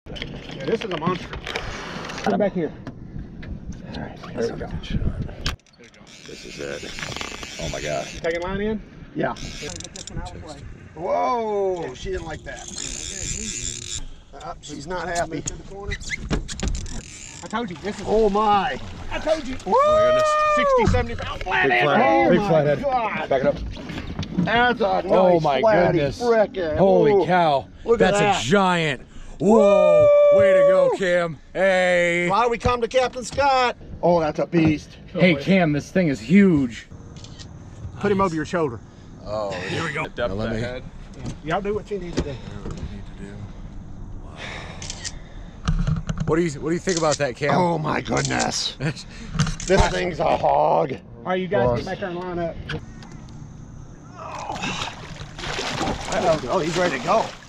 Yeah, this is a monster. Come back here. All right, there we go. This is it. Oh my gosh. Taking line in? Yeah. Get this one out of the way. Whoa, she didn't like that. She's not happy. To the corner. I told you, this is. Oh my. I told you. Woo! Oh my goodness. 60, 70 pound flathead. Big Oh my flathead. God. Back it up. That's a nice Oh my flatty goodness. frickin'. Holy Ooh, cow. look at That's that. a giant. Whoa. Way to go, Cam. Hey. Why do we come to Captain Scott? Oh, that's a beast. Hey, Cam, this thing is huge. Put him over your shoulder. Oh, here we go. Depth Let of me- head. Y'all do what you need to do. What do you think about that, Cam? Oh my goodness. This thing's a hog. All right, you guys get back there and line up. Oh, he's ready to go.